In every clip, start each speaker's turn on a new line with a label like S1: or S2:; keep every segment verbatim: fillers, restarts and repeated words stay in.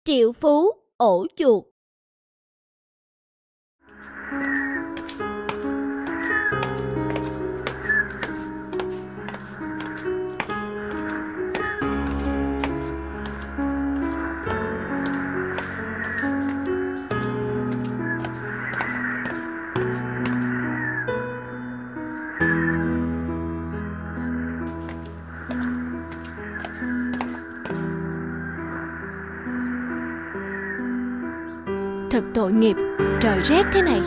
S1: Triệu phú ổ chuột.
S2: Thật tội nghiệp, trời rét thế này.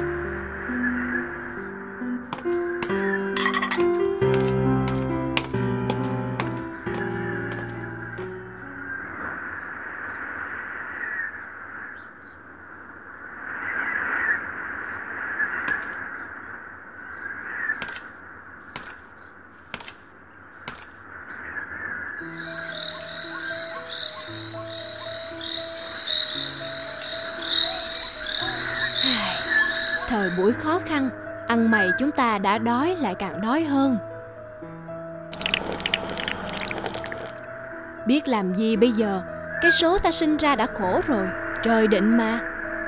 S2: Thời buổi khó khăn, ăn mày chúng ta đã đói lại càng đói hơn. Biết làm gì bây giờ, cái số ta sinh ra đã khổ rồi, trời định mà.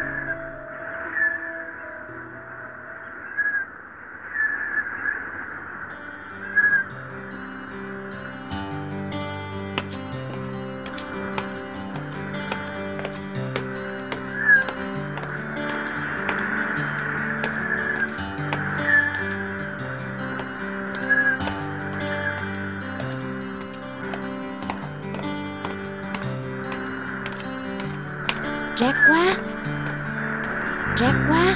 S2: Rét quá, rét quá.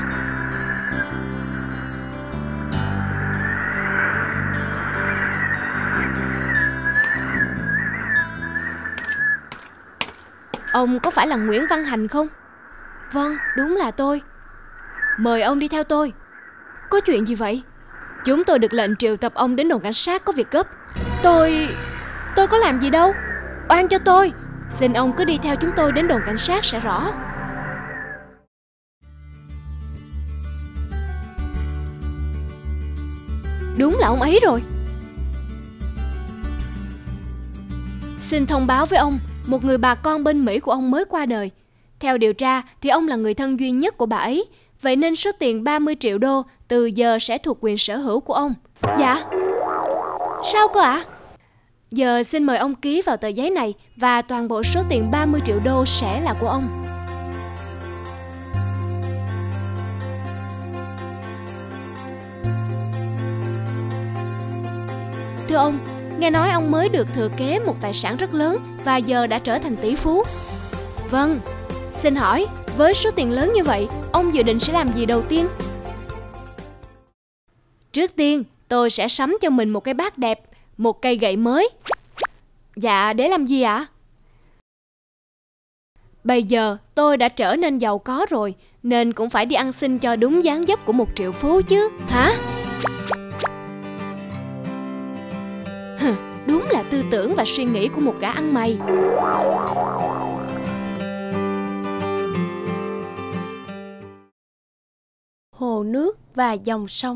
S2: Ông có phải là Nguyễn Văn Hành không? Vâng, đúng là tôi. Mời ông đi theo tôi. Có chuyện gì vậy? Chúng tôi được lệnh triệu tập ông đến đồn cảnh sát có việc gấp. Tôi... tôi có làm gì đâu. Oan cho tôi. Xin ông cứ đi theo chúng tôi đến đồn cảnh sát sẽ rõ. Đúng là ông ấy rồi. Xin thông báo với ông, một người bà con bên Mỹ của ông mới qua đời. Theo điều tra thì ông là người thân duy nhất của bà ấy. Vậy nên số tiền ba mươi triệu đô từ giờ sẽ thuộc quyền sở hữu của ông. Dạ? Sao cơ ạ? À? Giờ xin mời ông ký vào tờ giấy này và toàn bộ số tiền ba mươi triệu đô sẽ là của ông. Thưa ông, nghe nói ông mới được thừa kế một tài sản rất lớn và giờ đã trở thành tỷ phú. Vâng, xin hỏi, với số tiền lớn như vậy, ông dự định sẽ làm gì đầu tiên? Trước tiên, tôi sẽ sắm cho mình một cái bát đẹp, một cây gậy mới. Dạ, để làm gì ạ? Bây giờ tôi đã trở nên giàu có rồi, nên cũng phải đi ăn xin cho đúng dáng dấp của một triệu phú chứ. Hả? Hừ, đúng là tư tưởng và suy nghĩ của một gã ăn mày.
S3: Hồ nước và dòng sông.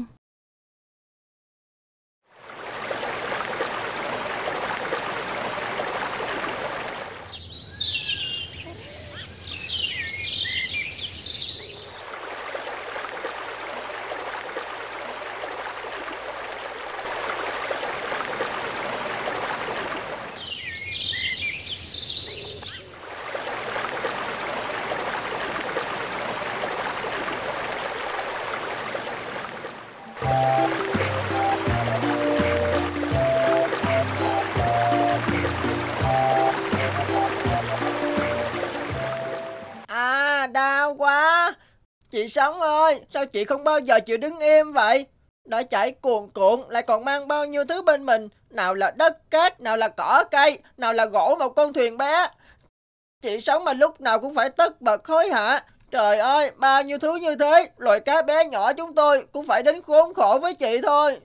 S4: Đau quá. Chị Sống ơi, sao chị không bao giờ chịu đứng im vậy? Đã chảy cuồn cuộn lại còn mang bao nhiêu thứ bên mình. Nào là đất cát, nào là cỏ cây, nào là gỗ một con thuyền bé. Chị Sống mà lúc nào cũng phải tất bật hối hả. Trời ơi, bao nhiêu thứ như thế, loài cá bé nhỏ chúng tôi cũng phải đến khốn khổ với chị thôi.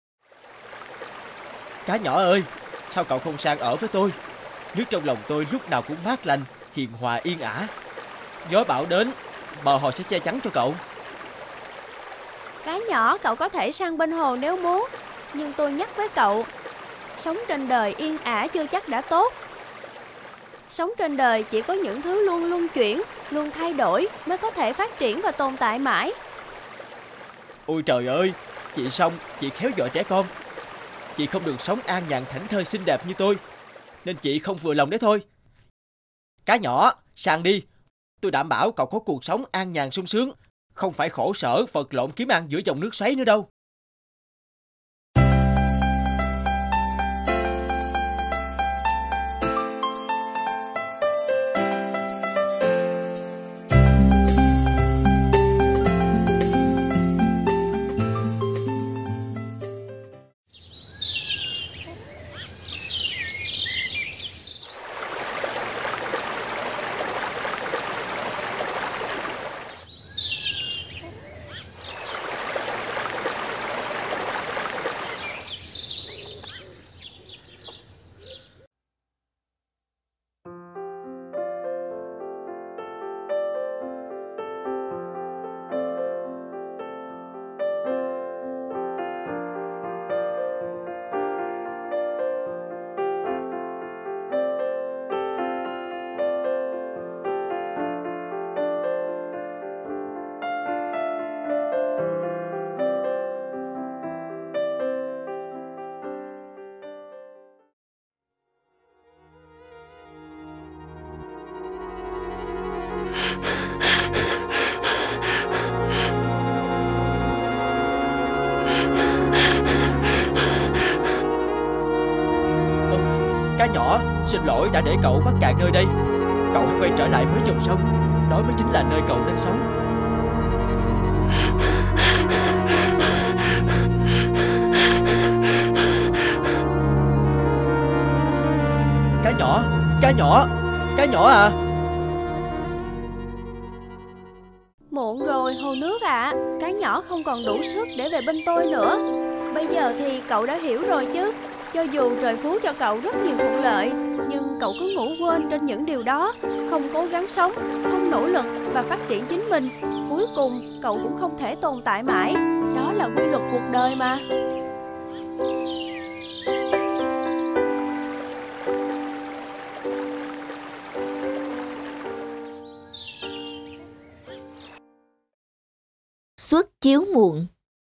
S5: Cá nhỏ ơi, sao cậu không sang ở với tôi? Nước trong lòng tôi lúc nào cũng mát lành, hiền hòa yên ả. Gió bão đến, bờ hồ sẽ che chắn cho cậu.
S3: Cá nhỏ, cậu có thể sang bên hồ nếu muốn. Nhưng tôi nhắc với cậu, sống trên đời yên ả chưa chắc đã tốt. Sống trên đời chỉ có những thứ luôn luân chuyển, luôn thay đổi mới có thể phát triển và tồn tại mãi.
S5: Ôi trời ơi, chị Song, chị khéo dọa trẻ con. Chị không được sống an nhàn thảnh thơi xinh đẹp như tôi, nên chị không vừa lòng đấy thôi. Cá nhỏ, sang đi. Tôi đảm bảo cậu có cuộc sống an nhàn sung sướng, không phải khổ sở vật lộn kiếm ăn giữa dòng nước xoáy nữa đâu. Cá nhỏ, xin lỗi đã để cậu mắc cạn nơi đây. Cậu hãy quay trở lại với dòng sông. Đó mới chính là nơi cậu nên sống. Cá nhỏ, cá nhỏ, cá nhỏ à.
S3: Muộn rồi hồ nước ạ, à. Cá nhỏ không còn đủ sức để về bên tôi nữa. Bây giờ thì cậu đã hiểu rồi chứ. Cho dù trời phú cho cậu rất nhiều thuận lợi, nhưng cậu cứ ngủ quên trên những điều đó, không cố gắng sống, không nỗ lực và phát triển chính mình. Cuối cùng cậu cũng không thể tồn tại mãi. Đó là quy luật cuộc đời mà.
S1: Xuất chiếu muộn.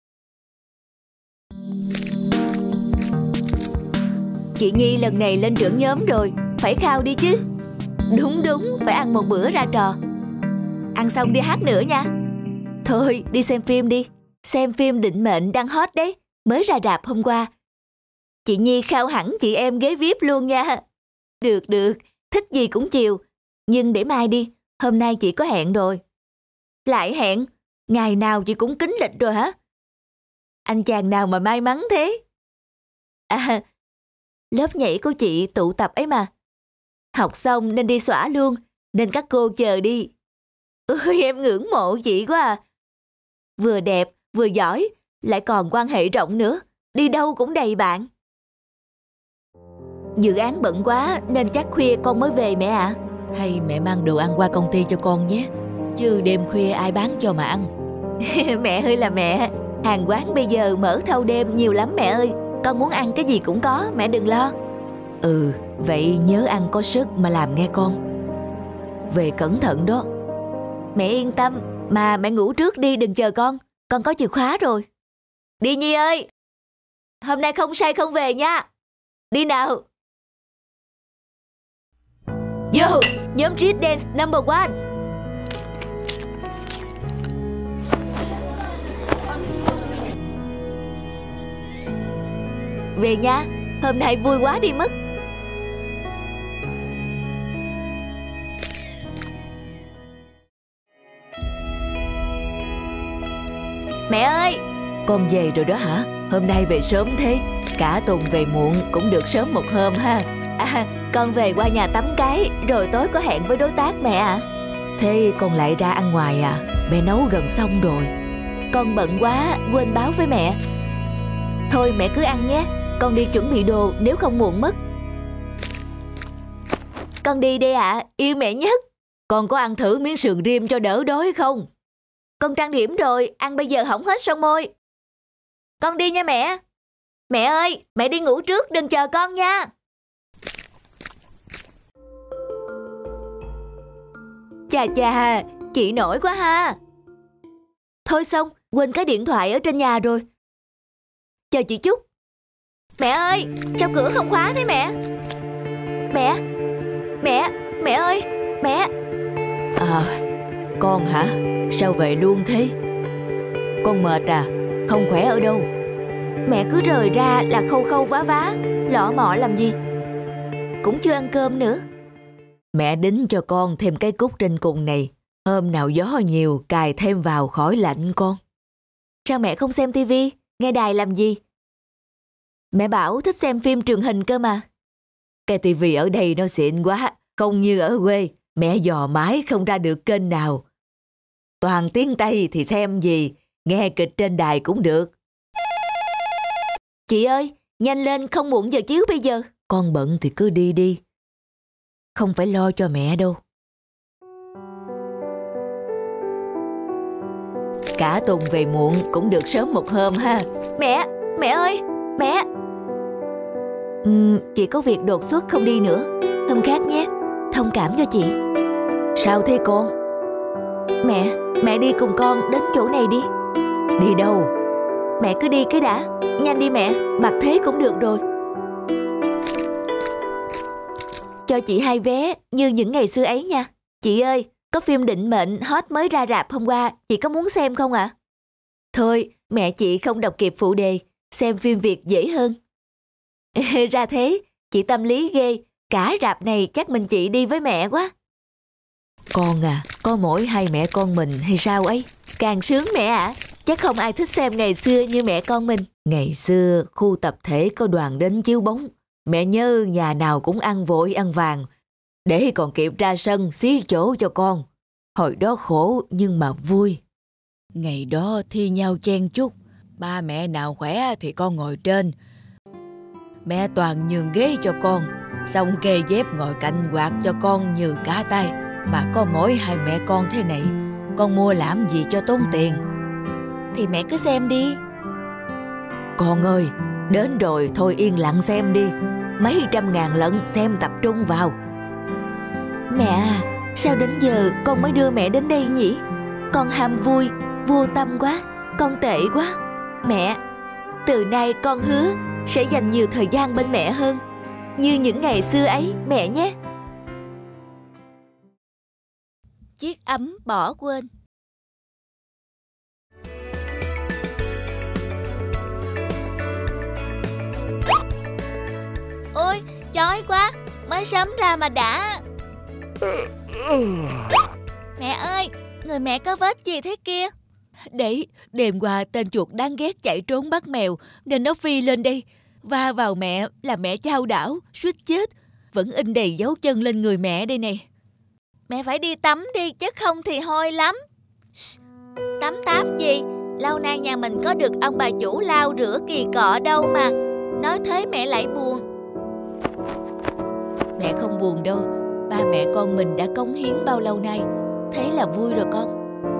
S1: Chị Nhi lần này lên trưởng nhóm rồi, phải khao đi chứ. Đúng đúng, phải ăn một bữa ra trò. Ăn xong đi hát nữa nha. Thôi đi xem phim đi. Xem phim Định Mệnh đang hot đấy, mới ra rạp hôm qua. Chị Nhi khao hẳn chị em ghế vi ai pi luôn nha. Được được, thích gì cũng chiều. Nhưng để mai đi, hôm nay chị có hẹn rồi. Lại hẹn? Ngày nào chị cũng kín lịch rồi hả? Anh chàng nào mà may mắn thế? À, lớp nhảy của chị tụ tập ấy mà. Học xong nên đi xõa luôn, nên các cô chờ đi. Ôi em ngưỡng mộ chị quá à. Vừa đẹp, vừa giỏi, lại còn quan hệ rộng nữa. Đi đâu cũng đầy bạn. Dự án bận quá nên chắc khuya con mới về mẹ ạ. À? Hay mẹ mang đồ ăn qua công ty cho con nhé. Chứ đêm khuya ai bán cho mà ăn. Mẹ ơi là mẹ, hàng quán bây giờ mở thâu đêm nhiều lắm mẹ ơi. Con muốn ăn cái gì cũng có, mẹ đừng lo. Ừ, vậy nhớ ăn có sức mà làm nghe con. Về cẩn thận đó. Mẹ yên tâm, mà mẹ ngủ trước đi đừng chờ con. Con có chìa khóa rồi. Đi Nhi ơi, hôm nay không say không về nha. Đi nào. Yo, nhóm Street Dance number one. Về nha, hôm nay vui quá đi mất. Mẹ ơi, con về rồi đó hả? Hôm nay về sớm thế. Cả tuần về muộn cũng được sớm một hôm ha. À, con về qua nhà tắm cái, rồi tối có hẹn với đối tác mẹ à. Thế con lại ra ăn ngoài à? Mẹ nấu gần xong rồi. Con bận quá, quên báo với mẹ. Thôi mẹ cứ ăn nhé. Con đi chuẩn bị đồ nếu không muộn mất. Con đi đây ạ, à, yêu mẹ nhất. Con có ăn thử miếng sườn rim cho đỡ đói không? Con trang điểm rồi, ăn bây giờ hỏng hết son môi. Con đi nha mẹ. Mẹ ơi, mẹ đi ngủ trước, đừng chờ con nha. Chà chà, chị nổi quá ha. Thôi xong, quên cái điện thoại ở trên nhà rồi. Chờ chị chút. Mẹ ơi, sao cửa không khóa thế mẹ? Mẹ, mẹ, mẹ ơi, mẹ. À, con hả? Sao về luôn thế? Con mệt à? Không khỏe ở đâu? Mẹ cứ rời ra là khâu khâu vá vá, lọ mọ làm gì? Cũng chưa ăn cơm nữa. Mẹ đính cho con thêm cái cúc trên cùng này. Hôm nào gió nhiều cài thêm vào khỏi lạnh con. Sao mẹ không xem tivi, nghe đài làm gì? Mẹ bảo thích xem phim truyền hình cơ mà. Cái tivi ở đây nó xịn quá, không như ở quê. Mẹ dò mãi không ra được kênh nào. Toàn tiếng Tây thì xem gì, nghe kịch trên đài cũng được. Chị ơi, nhanh lên, không muộn giờ chiếu bây giờ. Con bận thì cứ đi đi. Không phải lo cho mẹ đâu. Cả tuần về muộn cũng được sớm một hôm ha. Mẹ, mẹ ơi, mẹ. uhm, Chị có việc đột xuất không đi nữa. Hôm khác nhé, thông cảm cho chị. Sao thế con? Mẹ, mẹ đi cùng con đến chỗ này đi. Đi đâu? Mẹ cứ đi cái đã. Nhanh đi mẹ, mặc thế cũng được rồi. Cho chị hai vé như những ngày xưa ấy nha. Chị ơi, có phim Định Mệnh hot mới ra rạp hôm qua, chị có muốn xem không ạ? À? Thôi, mẹ chị không đọc kịp phụ đề, xem phim Việt dễ hơn. Ra thế, chị tâm lý ghê, cả rạp này chắc mình chị đi với mẹ quá. Con à, có mỗi hai mẹ con mình hay sao ấy? Càng sướng mẹ ạ, à. Chắc không ai thích xem ngày xưa như mẹ con mình. Ngày xưa, khu tập thể có đoàn đến chiếu bóng. Mẹ nhớ nhà nào cũng ăn vội ăn vàng, để còn kịp ra sân xí chỗ cho con. Hồi đó khổ nhưng mà vui. Ngày đó thi nhau chen chúc, ba mẹ nào khỏe thì con ngồi trên. Mẹ toàn nhường ghế cho con, xong kê dép ngồi cạnh quạt cho con như cá tay. Mà có mỗi hai mẹ con thế này, con mua làm gì cho tốn tiền? Thì mẹ cứ xem đi. Con ơi, đến rồi thôi yên lặng xem đi. Mấy trăm ngàn lận xem tập trung vào. Mẹ à, sao đến giờ con mới đưa mẹ đến đây nhỉ? Con ham vui, vô tâm quá, con tệ quá. Mẹ, từ nay con hứa sẽ dành nhiều thời gian bên mẹ hơn, như những ngày xưa ấy mẹ nhé. Chiếc ấm bỏ quên. Ôi, chói quá, mới sớm ra mà đã. Mẹ ơi, người mẹ có vết gì thế kia? Đấy, đêm qua tên chuột đáng ghét chạy trốn bắt mèo, nên nó phi lên đây, va vào mẹ là mẹ chao đảo, suýt chết. Vẫn in đầy dấu chân lên người mẹ đây này. Mẹ phải đi tắm đi, chứ không thì hôi lắm. Tắm táp gì, lâu nay nhà mình có được ông bà chủ lau rửa kỳ cọ đâu mà. Nói thế mẹ lại buồn. Mẹ không buồn đâu, ba mẹ con mình đã cống hiến bao lâu nay, thế là vui rồi con.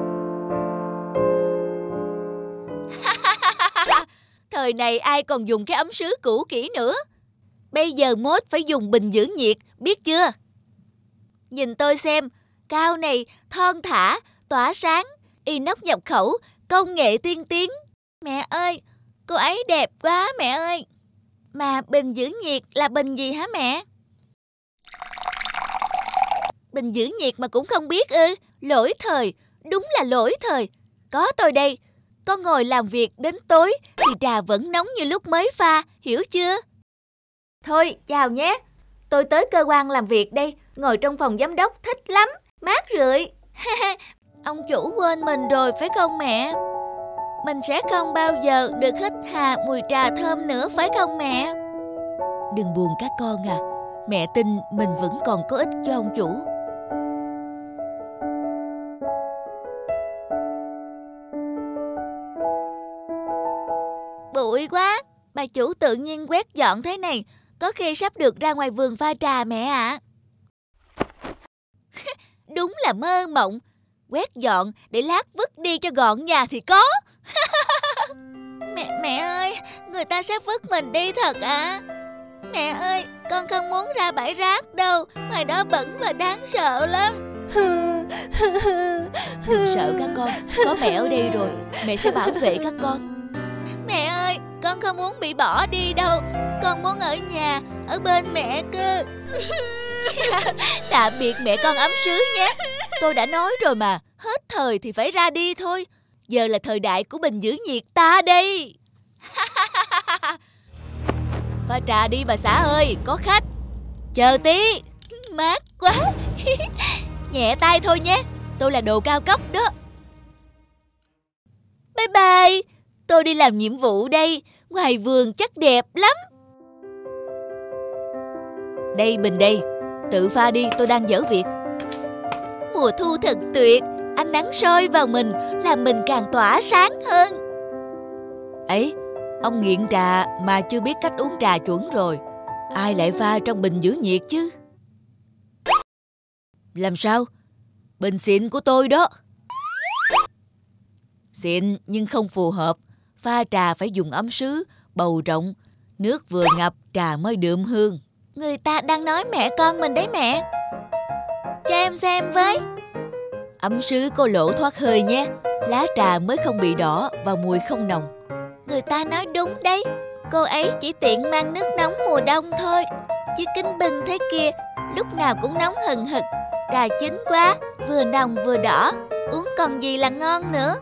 S1: Thời này ai còn dùng cái ấm sứ cũ kỹ nữa. Bây giờ mốt phải dùng bình giữ nhiệt, biết chưa? Nhìn tôi xem, cao này, thon thả, tỏa sáng, inox nhập khẩu, công nghệ tiên tiến. Mẹ ơi, cô ấy đẹp quá mẹ ơi. Mà bình giữ nhiệt là bình gì hả mẹ? Bình giữ nhiệt mà cũng không biết ư? Lỗi thời, đúng là lỗi thời. Có tôi đây, con ngồi làm việc đến tối thì trà vẫn nóng như lúc mới pha, hiểu chưa? Thôi, chào nhé. Tôi tới cơ quan làm việc đây, ngồi trong phòng giám đốc thích lắm, mát rượi. Ông chủ quên mình rồi phải không mẹ? Mình sẽ không bao giờ được hít hà mùi trà thơm nữa phải không mẹ? Đừng buồn các con à, mẹ tin mình vẫn còn có ích cho ông chủ. Bụi quá, bà chủ tự nhiên quét dọn thế này, có khi sắp được ra ngoài vườn pha trà mẹ ạ. À. Đúng là mơ mộng, quét dọn để lát vứt đi cho gọn nhà thì có. Mẹ mẹ ơi, người ta sẽ vứt mình đi thật à? Mẹ ơi, con không muốn ra bãi rác đâu. Ngoài đó bẩn và đáng sợ lắm. Đừng sợ các con, có mẹ ở đây rồi, mẹ sẽ bảo vệ các con. Mẹ ơi, con không muốn bị bỏ đi đâu. Con muốn ở nhà, ở bên mẹ cơ. Tạm biệt mẹ con ấm sứ nhé. Tôi đã nói rồi mà, hết thời thì phải ra đi thôi. Giờ là thời đại của bình giữ nhiệt ta đây. Pha trà đi bà xã ơi, có khách. Chờ tí. Mát quá. Nhẹ tay thôi nhé, tôi là đồ cao cấp đó. Bye bye. Tôi đi làm nhiệm vụ đây. Ngoài vườn chắc đẹp lắm. Đây Bình đây, tự pha đi, tôi đang dở việc. Mùa thu thật tuyệt. Ánh nắng soi vào mình, làm mình càng tỏa sáng hơn. Ấy, ông nghiện trà mà chưa biết cách uống trà chuẩn rồi. Ai lại pha trong bình giữ nhiệt chứ? Làm sao? Bình xịn của tôi đó. Xịn nhưng không phù hợp. Pha trà phải dùng ấm sứ, bầu rộng. Nước vừa ngập trà mới đượm hương. Người ta đang nói mẹ con mình đấy mẹ. Cho em xem với. Ấm sứ có lỗ thoát hơi nhé. Lá trà mới không bị đỏ và mùi không nồng. Người ta nói đúng đấy. Cô ấy chỉ tiện mang nước nóng mùa đông thôi. Chứ kính bưng thế kia, lúc nào cũng nóng hừng hực. Trà chín quá, vừa nồng vừa đỏ. Uống còn gì là ngon nữa.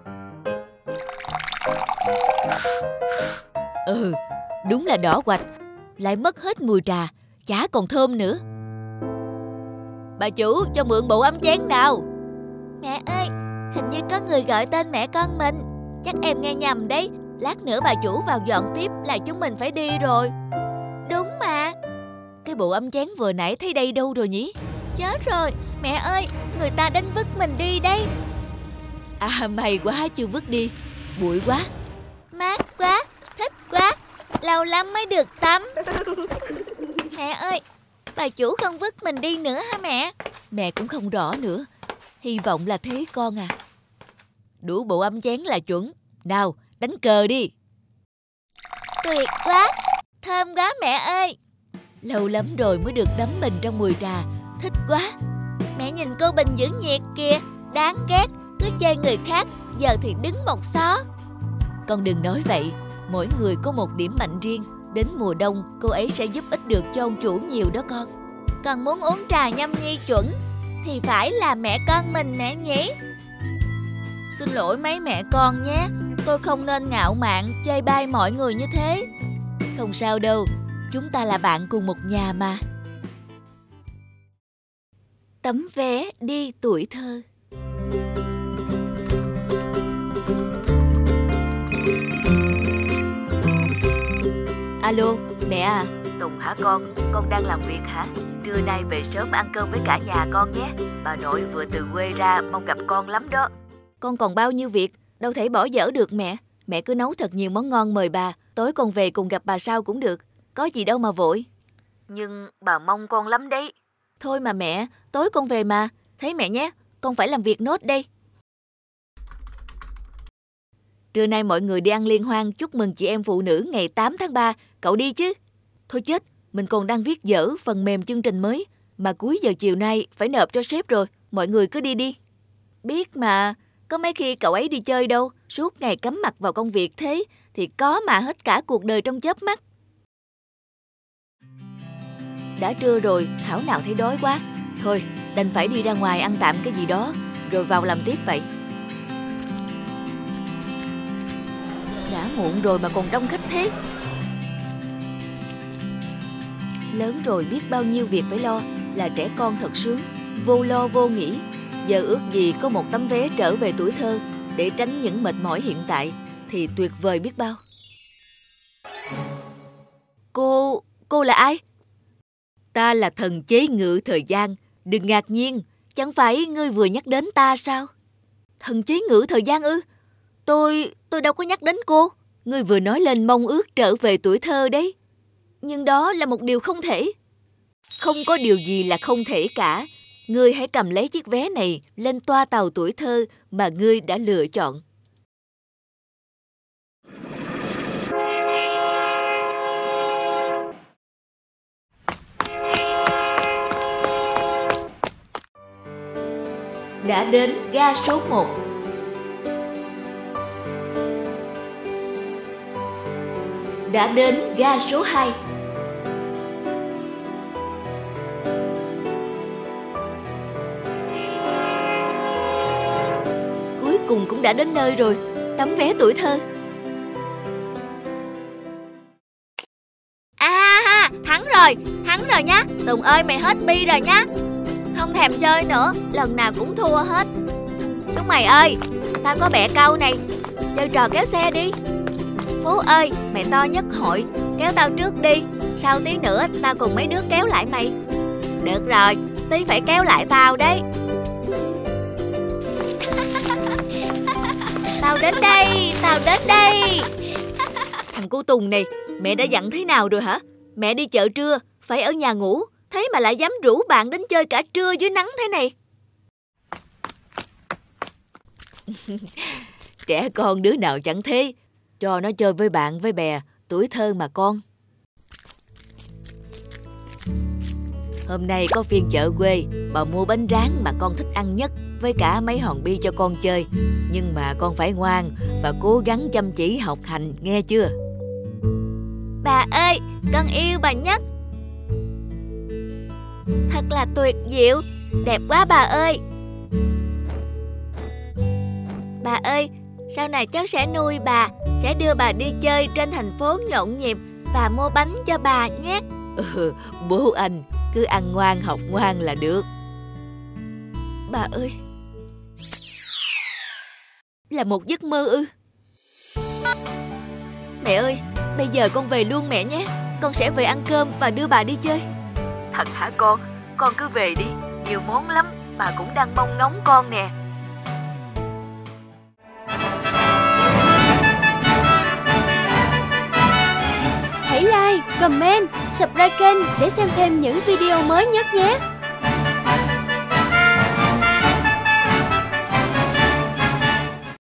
S1: Ừ, đúng là đỏ quạch. Lại mất hết mùi trà, chả còn thơm nữa. Bà chủ cho mượn bộ ấm chén nào. Mẹ ơi, hình như có người gọi tên mẹ con mình. Chắc em nghe nhầm đấy. Lát nữa bà chủ vào dọn tiếp là chúng mình phải đi rồi. Đúng mà. Cái bộ ấm chén vừa nãy thấy đây đâu rồi nhỉ? Chết rồi, mẹ ơi, người ta đánh vứt mình đi đấy. À may quá chưa vứt đi. Bụi quá. Mát quá, thích quá. Lâu lắm mới được tắm. Mẹ ơi, bà chủ không vứt mình đi nữa hả mẹ? Mẹ cũng không rõ nữa. Hy vọng là thế con à. Đủ bộ ấm chén là chuẩn. Nào, đánh cờ đi. Tuyệt quá, thơm quá mẹ ơi. Lâu lắm rồi mới được đắm mình trong mùi trà. Thích quá. Mẹ nhìn cô Bình giữ nhiệt kìa. Đáng ghét, cứ chơi người khác, giờ thì đứng một xó. Con đừng nói vậy. Mỗi người có một điểm mạnh riêng. Đến mùa đông cô ấy sẽ giúp ích được cho ông chủ nhiều đó con. Còn muốn uống trà nhâm nhi chuẩn thì phải là mẹ con mình mẹ nhỉ. Xin lỗi mấy mẹ con nhé. Tôi không nên ngạo mạn chê bai mọi người như thế. Không sao đâu, chúng ta là bạn cùng một nhà mà. Tấm vé đi tuổi thơ. Alo, mẹ à. Tùng hả con? Con đang làm việc hả? Trưa nay về sớm ăn cơm với cả nhà con nhé. Bà nội vừa từ quê ra, mong gặp con lắm đó. Con còn bao nhiêu việc, đâu thể bỏ dở được mẹ. Mẹ cứ nấu thật nhiều món ngon mời bà. Tối con về cùng gặp bà sau cũng được. Có gì đâu mà vội. Nhưng bà mong con lắm đấy. Thôi mà mẹ, tối con về mà. Thấy mẹ nhé, con phải làm việc nốt đây. Trưa nay mọi người đi ăn liên hoan chúc mừng chị em phụ nữ ngày tám tháng ba. Cậu đi chứ? Thôi chết, mình còn đang viết dở phần mềm chương trình mới. Mà cuối giờ chiều nay phải nộp cho sếp rồi. Mọi người cứ đi đi. Biết mà, có mấy khi cậu ấy đi chơi đâu. Suốt ngày cắm mặt vào công việc thế thì có mà hết cả cuộc đời trong chớp mắt. Đã trưa rồi, thảo nào thấy đói quá. Thôi, đành phải đi ra ngoài ăn tạm cái gì đó rồi vào làm tiếp vậy. Đã muộn rồi mà còn đông khách thế. Lớn rồi biết bao nhiêu việc phải lo. Là trẻ con thật sướng, vô lo vô nghĩ. Giờ ước gì có một tấm vé trở về tuổi thơ để tránh những mệt mỏi hiện tại thì tuyệt vời biết bao. Cô, cô là ai? Ta là thần chế ngự thời gian. Đừng ngạc nhiên, chẳng phải ngươi vừa nhắc đến ta sao? Thần chế ngự thời gian ư? Tôi, tôi đâu có nhắc đến cô. Ngươi vừa nói lên mong ước trở về tuổi thơ đấy. Nhưng đó là một điều không thể. Không có điều gì là không thể cả. Ngươi hãy cầm lấy chiếc vé này lên toa tàu tuổi thơ mà ngươi đã lựa chọn. đã đến ga số một. Đã đến ga số hai. Cuối cùng cũng đã đến nơi rồi, tấm vé tuổi thơ. À ha, thắng rồi, thắng rồi nhá. Tùng ơi, mày hết bi rồi nhá. Không thèm chơi nữa, lần nào cũng thua hết. Chúng mày ơi, tao có bẹ câu này, chơi trò kéo xe đi. Phú ơi, mày to nhất hội, kéo tao trước đi. Sau tí nữa tao cùng mấy đứa kéo lại mày. Được rồi, tí phải kéo lại tao đấy. Tao đến đây, tao đến đây. Thằng cu Tùng này, mẹ đã dặn thế nào rồi hả? Mẹ đi chợ trưa, phải ở nhà ngủ, thế mà lại dám rủ bạn đến chơi cả trưa dưới nắng thế này. Trẻ con đứa nào chẳng thế, cho nó chơi với bạn với bè, tuổi thơ mà con. Hôm nay có phiên chợ quê, bà mua bánh rán mà con thích ăn nhất với cả mấy hòn bi cho con chơi. Nhưng mà con phải ngoan và cố gắng chăm chỉ học hành, nghe chưa? Bà ơi, con yêu bà nhất. Thật là tuyệt diệu, đẹp quá bà ơi. Bà ơi, sau này cháu sẽ nuôi bà, sẽ đưa bà đi chơi trên thành phố nhộn nhịp và mua bánh cho bà nhé. Ừ, bố anh cứ ăn ngoan học ngoan là được. Bà ơi, là một giấc mơ ư? Mẹ ơi, bây giờ con về luôn mẹ nhé. Con sẽ về ăn cơm và đưa bà đi chơi. Thật hả con? Con cứ về đi, nhiều món lắm, bà cũng đang mong ngóng con nè.
S3: Hãy like, comment, subscribe kênh để xem thêm những video mới nhất nhé.